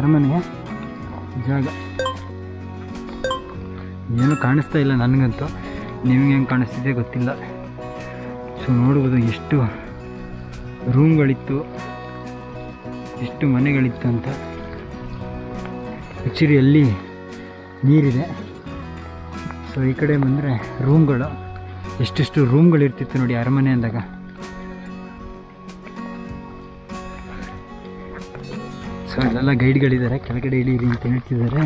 ಅರಮನೆಯ ಜಾಗ. ಏನು ಕಾಣಿಸ್ತಾ ಇಲ್ಲ ನನಗಂತೂ, ನಿಮಗೆ ಹೆಂಗೆ ಕಾಣಿಸ್ತಿದೆ ಗೊತ್ತಿಲ್ಲ. ಸೊ ನೋಡ್ಬೋದು ಎಷ್ಟು ರೂಮ್ಗಳಿತ್ತು, ಎಷ್ಟು ಮನೆಗಳಿತ್ತು ಅಂತ. ಆ್ಯಕ್ಚುಲಿ ಅಲ್ಲಿ ನೀರಿದೆ. ಸೊ ಈ ಕಡೆ ಬಂದರೆ ರೂಮ್ಗಳು, ಎಷ್ಟೆಷ್ಟು ರೂಮ್ಗಳಿರ್ತಿತ್ತು ನೋಡಿ ಅರಮನೆ ಅಂದಾಗ. ಸೊ ಅಲ್ಲೆಲ್ಲ ಗೈಡ್ಗಳಿದ್ದಾರೆ, ಕೆಳಗಡೆ ಇಳೀರಿ ಅಂತ ಹೇಳ್ತಿದ್ದಾರೆ.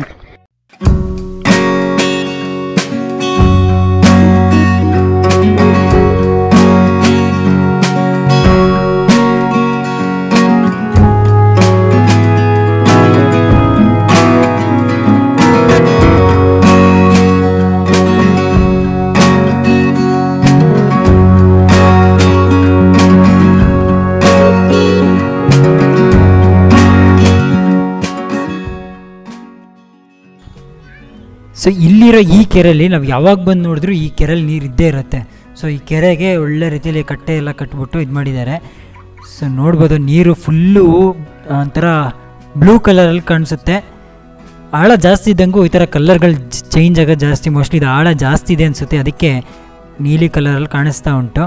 ಸೊ ಇಲ್ಲಿರೋ ಈ ಕೆರೆಯಲ್ಲಿ ನಾವು ಯಾವಾಗ ಬಂದು ನೋಡಿದ್ರು ಈ ಕೆರೆಯಲ್ಲಿ ನೀರು ಇದ್ದೇ ಇರುತ್ತೆ. ಸೊ ಈ ಕೆರೆಗೆ ಒಳ್ಳೆ ರೀತಿಯಲ್ಲಿ ಕಟ್ಟೆ ಎಲ್ಲ ಕಟ್ಬಿಟ್ಟು ಇದು ಮಾಡಿದ್ದಾರೆ. ಸೊ ನೋಡ್ಬೋದು ನೀರು ಫುಲ್ಲು ಒಂಥರ ಬ್ಲೂ ಕಲರಲ್ಲಿ ಕಾಣಿಸುತ್ತೆ. ಆಳ ಜಾಸ್ತಿ ಇದ್ದಂಗೂ ಈ ಥರ ಕಲರ್ಗಳು ಚೇಂಜ್ ಆಗೋದು ಜಾಸ್ತಿ. ಮೋಸ್ಟ್ಲಿ ಇದು ಆಳ ಜಾಸ್ತಿ ಇದೆ ಅನಿಸುತ್ತೆ, ಅದಕ್ಕೆ ನೀಲಿ ಕಲರಲ್ಲಿ ಕಾಣಿಸ್ತಾ ಉಂಟು.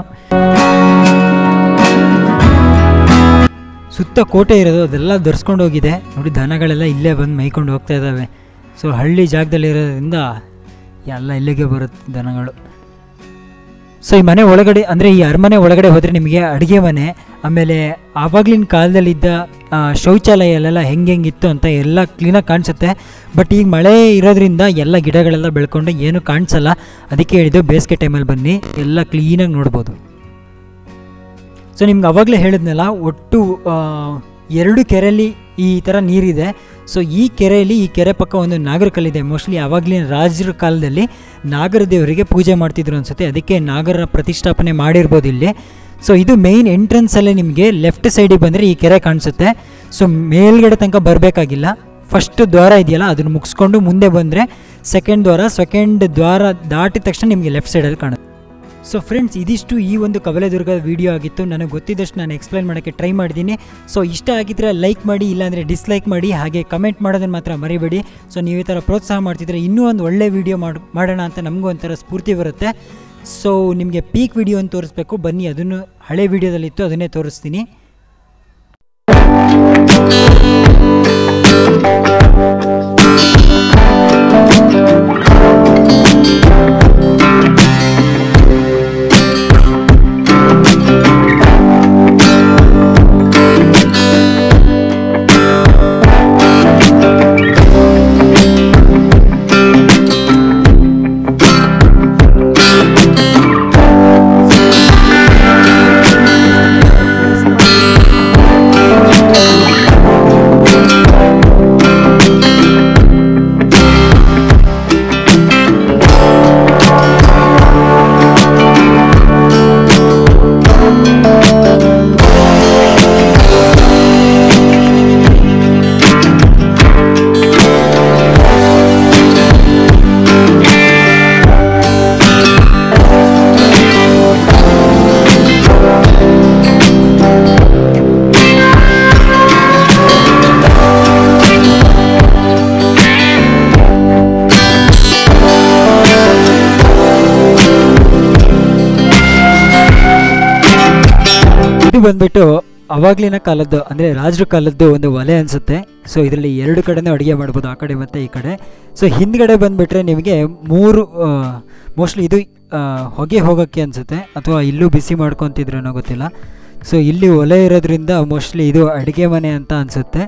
ಸುತ್ತ ಕೋಟೆ ಇರೋದು ಅದೆಲ್ಲ ದರ್ಸ್ಕೊಂಡು ಹೋಗಿದೆ ನೋಡಿ. ದನಗಳೆಲ್ಲ ಇಲ್ಲೇ ಬಂದು ಮೇಯ್ಕೊಂಡು ಹೋಗ್ತಾ ಇದ್ದಾವೆ. ಸೊ ಹಳ್ಳಿ ಜಾಗದಲ್ಲಿರೋದ್ರಿಂದ ಎಲ್ಲ ಇಲ್ಲಿಗೆ ಬರುತ್ತೆ ದನಗಳು. ಸೊ ಈ ಮನೆ ಒಳಗಡೆ ಅಂದರೆ ಈ ಅರಮನೆ ಒಳಗಡೆ ಹೋದರೆ ನಿಮಗೆ ಅಡುಗೆ ಮನೆ, ಆಮೇಲೆ ಆವಾಗಲಿನ ಕಾಲದಲ್ಲಿದ್ದ ಶೌಚಾಲಯ ಎಲ್ಲ ಹೆಂಗಿತ್ತು ಅಂತ ಎಲ್ಲ ಕ್ಲೀನಾಗಿ ಕಾಣಿಸುತ್ತೆ. ಬಟ್ ಈಗ ಮಳೆ ಇರೋದ್ರಿಂದ ಎಲ್ಲ ಗಿಡಗಳೆಲ್ಲ ಬೆಳ್ಕೊಂಡು ಏನೂ ಕಾಣಿಸಲ್ಲ. ಅದಕ್ಕೆ ಹೇಳಿದ್ದು ಬೇಸಿಗೆ ಟೈಮಲ್ಲಿ ಬನ್ನಿ, ಎಲ್ಲ ಕ್ಲೀನಾಗಿ ನೋಡ್ಬೋದು. ಸೊ ನಿಮ್ಗೆ ಆವಾಗಲೇ ಹೇಳಿದ್ನಲ್ಲ, ಒಟ್ಟು 2 ಕೆರೆಯಲ್ಲಿ ಈ ಥರ ನೀರಿದೆ. ಸೊ ಈ ಕೆರೆಯಲ್ಲಿ, ಈ ಕೆರೆ ಪಕ್ಕ ಒಂದು ನಾಗರ ಕಲ್ಲಿದೆ. ಮೋಸ್ಟ್ಲಿ ಆವಾಗಲಿನ ರಾಜರ ಕಾಲದಲ್ಲಿ ನಾಗರ ದೇವರಿಗೆ ಪೂಜೆ ಮಾಡ್ತಿದ್ರು ಅನಿಸುತ್ತೆ, ಅದಕ್ಕೆ ನಾಗರ ಪ್ರತಿಷ್ಠಾಪನೆ ಮಾಡಿರ್ಬೋದು ಇಲ್ಲಿ. ಸೊ ಇದು ಮೇಯ್ನ್ ಎಂಟ್ರೆನ್ಸಲ್ಲೇ ನಿಮಗೆ ಲೆಫ್ಟ್ ಸೈಡಿಗೆ ಬಂದರೆ ಈ ಕೆರೆ ಕಾಣಿಸುತ್ತೆ. ಸೊ ಮೇಲ್ಗಡೆ ತನಕ ಬರಬೇಕಾಗಿಲ್ಲ, ಫಸ್ಟ್ ದ್ವಾರ ಇದೆಯಲ್ಲ ಅದನ್ನು ಮುಗಿಸ್ಕೊಂಡು ಮುಂದೆ ಬಂದರೆ ಸೆಕೆಂಡ್ ದ್ವಾರ ದಾಟಿದ ತಕ್ಷಣ ನಿಮಗೆ ಲೆಫ್ಟ್ ಸೈಡಲ್ಲಿ ಕಾಣುತ್ತೆ. ಸೊ ಫ್ರೆಂಡ್ಸ್, ಇದಿಷ್ಟು ಈ ಒಂದು ಕವಲೇದುರ್ಗದ ವಿಡಿಯೋ ಆಗಿತ್ತು. ನನಗೆ ಗೊತ್ತಿದ್ದಷ್ಟು ನಾನು ಎಕ್ಸ್ಪ್ಲೈನ್ ಮಾಡೋಕ್ಕೆ ಟ್ರೈ ಮಾಡಿದ್ದೀನಿ. ಸೊ ಇಷ್ಟ ಆಗಿದ್ದರೆ ಲೈಕ್ ಮಾಡಿ, ಇಲ್ಲಾಂದರೆ ಡಿಸ್ಲೈಕ್ ಮಾಡಿ, ಹಾಗೆ ಕಮೆಂಟ್ ಮಾಡೋದನ್ನು ಮಾತ್ರ ಮರಿಬೇಡಿ. ಸೊ ನೀವು ಈ ಥರ ಪ್ರೋತ್ಸಾಹ ಮಾಡ್ತಿದ್ರೆ ಇನ್ನೂ ಒಂದು ಒಳ್ಳೆ ವೀಡಿಯೋ ಮಾಡೋಣ ಅಂತ ನಮಗೂ ಒಂಥರ ಸ್ಫೂರ್ತಿ ಬರುತ್ತೆ. ಸೊ ನಿಮಗೆ ಪೀಕ್ ವಿಡಿಯೋ ಅಂತ ತೋರಿಸ್ಬೇಕು, ಬನ್ನಿ, ಅದನ್ನು ಹಳೆ ವೀಡಿಯೋದಲ್ಲಿತ್ತು, ಅದನ್ನೇ ತೋರಿಸ್ತೀನಿ. ಬಂದ್ಬಿಟ್ಟು ಅವಾಗ್ಲಿನ ಕಾಲದ್ದು ಅಂದರೆ ರಾಜರ ಕಾಲದ್ದು ಒಂದು ಒಲೆ ಅನಿಸುತ್ತೆ. ಸೊ ಇದರಲ್ಲಿ 2 ಕಡೆನೂ ಅಡುಗೆ ಮಾಡ್ಬೋದು, ಆ ಕಡೆ ಮತ್ತು ಈ ಕಡೆ. ಸೊ ಹಿಂದ್ಗಡೆ ಬಂದುಬಿಟ್ರೆ ನಿಮಗೆ 3 ಮೋಸ್ಟ್ಲಿ ಇದು ಹೊಗೆ ಹೋಗೋಕ್ಕೆ ಅನಿಸುತ್ತೆ, ಅಥವಾ ಇಲ್ಲೂ ಬಿಸಿ ಮಾಡ್ಕೊತಿದ್ರೇನೋ ಗೊತ್ತಿಲ್ಲ. ಸೊ ಇಲ್ಲಿ ಒಲೆ ಇರೋದ್ರಿಂದ ಮೋಸ್ಟ್ಲಿ ಇದು ಅಡುಗೆ ಮನೆ ಅಂತ ಅನಿಸುತ್ತೆ.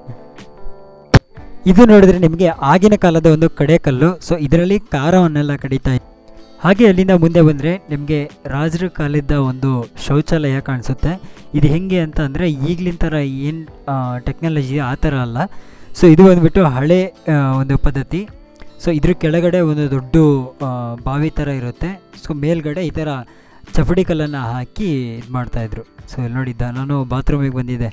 ಇದು ನೋಡಿದ್ರೆ ನಿಮಗೆ ಆಗಿನ ಕಾಲದ ಒಂದು ಕಡೆಕಲ್ಲು. ಸೊ ಇದರಲ್ಲಿ ಖಾರವನ್ನೆಲ್ಲ ಕಡಿತಾ ಇದೆ. ಹಾಗೆ ಅಲ್ಲಿಂದ ಮುಂದೆ ಬಂದರೆ ನಿಮಗೆ ರಾಜರ ಕಾಲದ ಒಂದು ಶೌಚಾಲಯ ಕಾಣಿಸುತ್ತೆ. ಇದು ಹೆಂಗೆ ಅಂತ ಅಂದರೆ ಈಗಲಿನ ಥರ ಏನು ಟೆಕ್ನಾಲಜಿ ಆ ಥರ ಅಲ್ಲ. ಸೊ ಇದು ಬಂದುಬಿಟ್ಟು ಹಳೆ ಒಂದು ಪದ್ಧತಿ. ಸೊ ಇದ್ರ ಕೆಳಗಡೆ ಒಂದು ದೊಡ್ಡ ಬಾವಿ ಥರ ಇರುತ್ತೆ. ಸೊ ಮೇಲ್ಗಡೆ ಈ ಥರ ಚಪಡಿ ಕಲ್ಲನ್ನು ಹಾಕಿ ಇದು ಮಾಡ್ತಾಯಿದ್ರು. ಸೊ ಇಲ್ಲಿ ನೋಡಿದ್ದ ನಾನು ಬಾತ್ರೂಮಿಗೆ ಬಂದಿದ್ದೆ.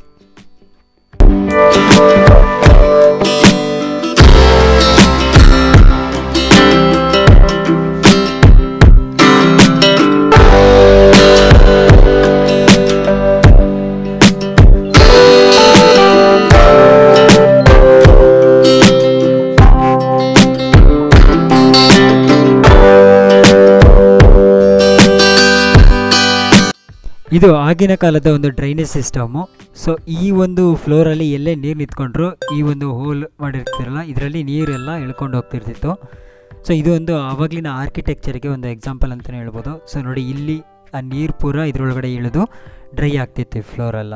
ಇದು ಆಗಿನ ಕಾಲದ ಒಂದು ಡ್ರೈನೇಜ್ ಸಿಸ್ಟಮು. ಸೊ ಈ ಒಂದು ಫ್ಲೋರಲ್ಲಿ ಎಲ್ಲೇ ನೀರು ನಿಂತ್ಕೊಂಡ್ರು ಈ ಒಂದು ಹೋಲ್ ಮಾಡಿರ್ತಿರಲ್ಲ ಇದರಲ್ಲಿ ನೀರೆಲ್ಲ ಎಳ್ಕೊಂಡು ಹೋಗ್ತಿರ್ತಿತ್ತು. ಸೊ ಇದು ಒಂದು ಆವಾಗಲಿನ ಆರ್ಕಿಟೆಕ್ಚರ್ಗೆ ಒಂದು ಎಕ್ಸಾಂಪಲ್ ಅಂತಲೇ ಹೇಳ್ಬೋದು. ಸೊ ನೋಡಿ ಇಲ್ಲಿ ಆ ನೀರು ಪೂರ ಇದರೊಳಗಡೆ ಇಳಿದು ಡ್ರೈ ಆಗ್ತಿತ್ತು ಈ ಫ್ಲೋರೆಲ್ಲ.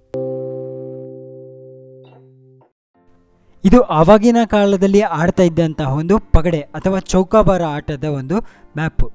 ಇದು ಆವಾಗಿನ ಕಾಲದಲ್ಲಿ ಆಡ್ತಾ ಇದ್ದಂತಹ ಒಂದು ಪಗಡೆ ಅಥವಾ ಚೌಕಾಬಾರ ಆಟದ ಒಂದು ಮ್ಯಾಪು.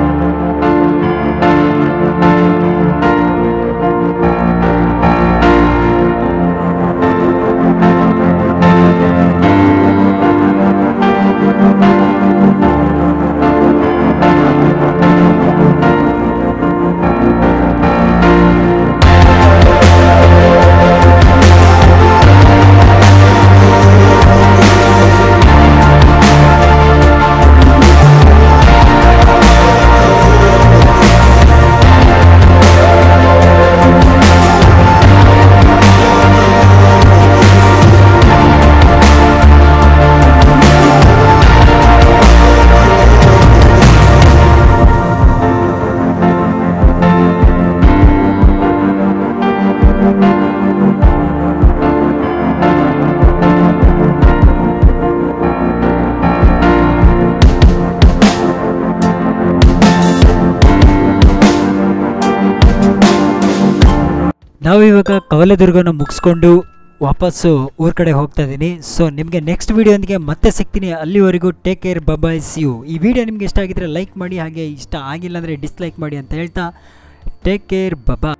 ನಾವಿವಾಗ ಕವಲೆದುರ್ಗನ ಮುಗಿಸ್ಕೊಂಡು ವಾಪಸ್ಸು ಊರ ಕಡೆ ಹೋಗ್ತಾ ಇದ್ದೀನಿ. ಸೊ ನಿಮಗೆ ನೆಕ್ಸ್ಟ್ ವೀಡಿಯೋಂದಿಗೆ ಮತ್ತೆ ಸಿಗ್ತೀನಿ. ಅಲ್ಲಿವರೆಗೂ take care, bye, see you. ಈ ವಿಡಿಯೋ ನಿಮಗೆ ಇಷ್ಟ ಆಗಿದ್ರೆ ಲೈಕ್ ಮಾಡಿ, ಹಾಗೆ ಇಷ್ಟ ಆಗಿಲ್ಲ ಅಂದರೆ ಡಿಸ್ಲೈಕ್ ಮಾಡಿ ಅಂತ ಹೇಳ್ತಾ ಟೇಕ್ ಕೇರ್, ಬಾಯ್.